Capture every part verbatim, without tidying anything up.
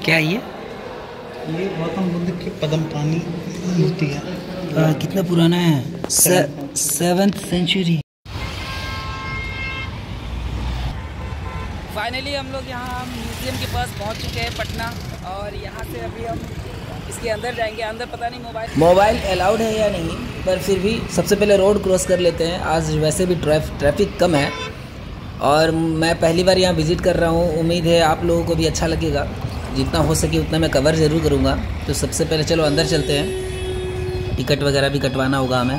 क्या ये ये गौतम बुद्ध की पद्म पानी मूर्ति है। आ, कितना पुराना है? से, सेवन्थ सेंचुरी। फाइनली हम लोग यहाँ म्यूज़ियम के पास पहुँच चुके हैं पटना, और यहाँ से अभी हम इसके अंदर जाएंगे। अंदर पता नहीं मोबाइल मोबाइल अलाउड है या नहीं, पर फिर भी सबसे पहले रोड क्रॉस कर लेते हैं। आज वैसे भी ट्रैफ ट्रैफिक कम है और मैं पहली बार यहाँ विज़िट कर रहा हूँ। उम्मीद है आप लोगों को भी अच्छा लगेगा। जितना हो सके उतना मैं कवर ज़रूर करूँगा। तो सबसे पहले चलो अंदर चलते हैं। टिकट वगैरह भी कटवाना होगा हमें।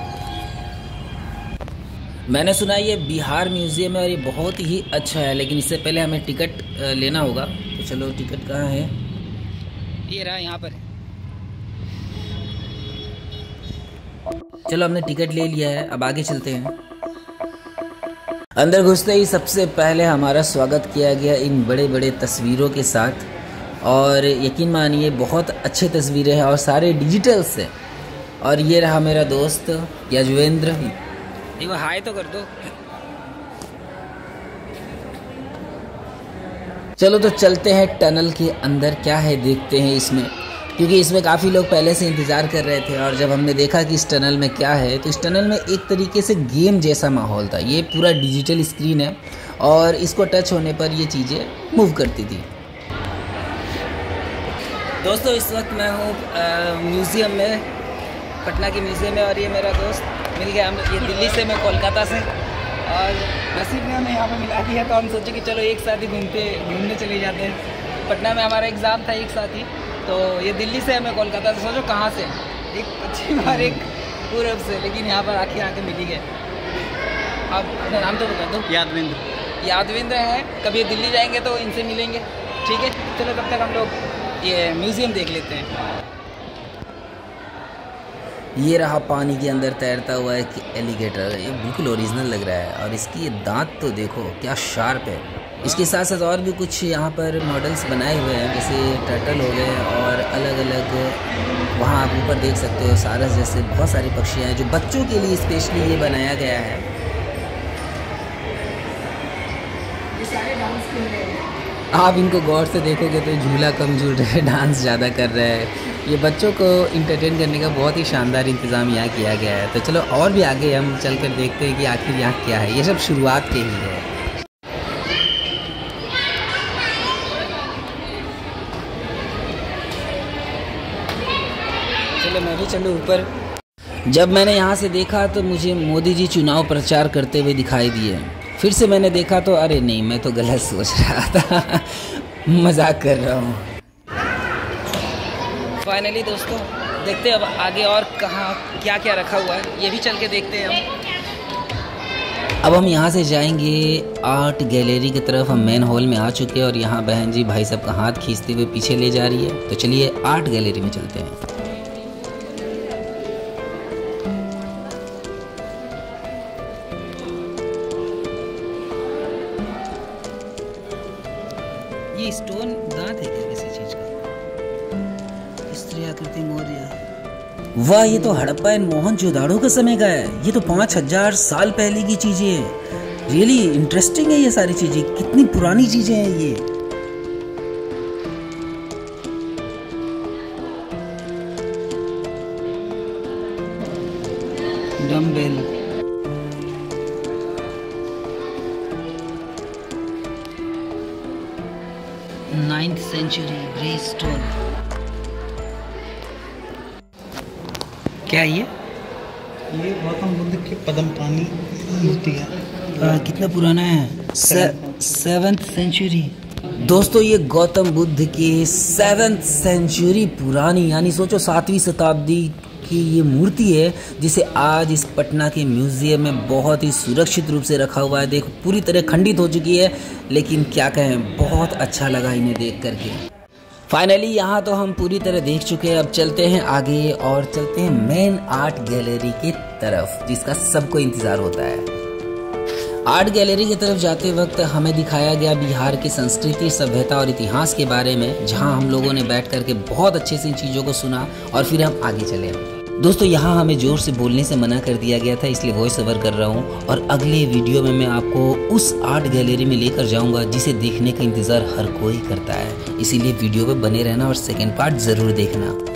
मैंने सुना ये बिहार म्यूज़ियम है और ये बहुत ही अच्छा है, लेकिन इससे पहले हमें टिकट लेना होगा। तो चलो टिकट कहाँ है? ये रहा यहाँ पर। चलो हमने टिकट ले लिया है, अब आगे चलते हैं। अंदर घुसते ही सबसे पहले हमारा स्वागत किया गया इन बड़े बड़े तस्वीरों के साथ, और यकीन मानिए बहुत अच्छे तस्वीरें हैं और सारे डिजिटल्स हैं। और ये रहा मेरा दोस्त यजवेंद्र। एक बार हाय तो कर दो। चलो तो चलते हैं टनल के अंदर, क्या है देखते हैं इसमें, क्योंकि इसमें काफ़ी लोग पहले से इंतज़ार कर रहे थे। और जब हमने देखा कि इस टनल में क्या है, तो इस टनल में एक तरीके से गेम जैसा माहौल था। ये पूरा डिजिटल स्क्रीन है और इसको टच होने पर ये चीज़ें मूव करती थी। दोस्तों इस वक्त मैं हूँ म्यूज़ियम में, पटना के म्यूज़ियम में, और ये मेरा दोस्त मिल गया। हम ये दिल्ली से, मैं कोलकाता से, और नसीब ने हमें यहाँ पर मिला दिया। तो हम सोचे कि चलो एक साथ ही घूमते घूमने चले जाते हैं। पटना में हमारा एग्ज़ाम था एक साथ ही, तो ये दिल्ली से, मैं कोलकाता से। सोचो कहाँ से, एक पश्चिम और एक पूरब से, लेकिन यहाँ पर आखिर आके मिल ही गए। आप अपना नाम तो बता दो। यादवेंद्र। यादवेंद्र है। कभी दिल्ली जाएंगे तो इनसे मिलेंगे, ठीक है? चलो तब तक हम लोग ये म्यूज़ियम देख लेते हैं। ये रहा पानी के अंदर तैरता हुआ एक एलिगेटर। ये बिल्कुल ओरिजिनल लग रहा है, और इसकी ये दांत तो देखो क्या शार्प है। इसके साथ साथ और भी कुछ यहाँ पर मॉडल्स बनाए हुए हैं, जैसे टर्टल हो गए और अलग अलग, वहाँ आप ऊपर देख सकते हो सारस जैसे बहुत सारी पक्षियाँ हैं जो बच्चों के लिए स्पेशली ये बनाया गया है। ये सारे डांस कर रहे हैं। आप इनको गौर से देखोगे तो झूला कम झूल रहे हैं, डांस ज़्यादा कर रहे हैं। ये बच्चों को इंटरटेन करने का बहुत ही शानदार इंतज़ाम यहाँ किया गया है। तो चलो और भी आगे हम चल कर देखते हैं कि आखिर यहाँ क्या है। ये सब शुरुआत के ही है। चलो मैं भी चलूँ ऊपर। जब मैंने यहाँ से देखा तो मुझे मोदी जी चुनाव प्रचार करते हुए दिखाई दिए। फिर से मैंने देखा तो अरे नहीं, मैं तो गलत सोच रहा था। मजाक कर रहा हूँ। फाइनली दोस्तों देखते हैं अब आगे और कहाँ क्या क्या रखा हुआ है, ये भी चल के देखते हैं हम। अब हम यहाँ से जाएंगे आर्ट गैलरी की तरफ। हम मेन हॉल में आ चुके हैं और यहाँ बहन जी भाई साहब का हाथ खींचते हुए पीछे ले जा रही है। तो चलिए आर्ट गैलरी में चलते हैं। ये स्टोन दांत है क्या किसी चीज का? स्त्री आकृति मौर्य। वाह, ये तो हड़प्पा एंड मोहनजोदाड़ो का समय का है। ये तो पाँच हजार साल पहले की चीजें हैं। रियली इंटरेस्टिंग है ये सारी चीजें, कितनी पुरानी चीजें हैं ये। Dumbbell, ninth century grey stone. क्या ये ये गौतम बुद्ध की पद्म पानी मूर्ति है। आ, कितना पुराना है? से, सेवन्थ सेंचुरी। दोस्तों ये गौतम बुद्ध की सेवन्थ सेंचुरी पुरानी, यानी सोचो सातवीं शताब्दी की ये मूर्ति है, जिसे आज इस पटना के म्यूज़ियम में बहुत ही सुरक्षित रूप से रखा हुआ है। देखो पूरी तरह खंडित हो चुकी है, लेकिन क्या कहें, बहुत अच्छा लगा इन्हें देख करके। फाइनली यहाँ तो हम पूरी तरह देख चुके हैं। अब चलते हैं आगे और चलते हैं मेन आर्ट गैलरी की तरफ, जिसका सबको इंतज़ार होता है। आर्ट गैलरी की तरफ जाते वक्त हमें दिखाया गया बिहार की संस्कृति, सभ्यता और इतिहास के बारे में, जहाँ हम लोगों ने बैठ करके बहुत अच्छे से इन चीज़ों को सुना और फिर हम आगे चले। दोस्तों यहाँ हमें जोर से बोलने से मना कर दिया गया था, इसलिए वॉइस ओवर कर रहा हूँ। और अगले वीडियो में मैं आपको उस आर्ट गैलरी में लेकर जाऊँगा जिसे देखने का इंतज़ार हर कोई करता है, इसीलिए वीडियो पे बने रहना और सेकेंड पार्ट ज़रूर देखना।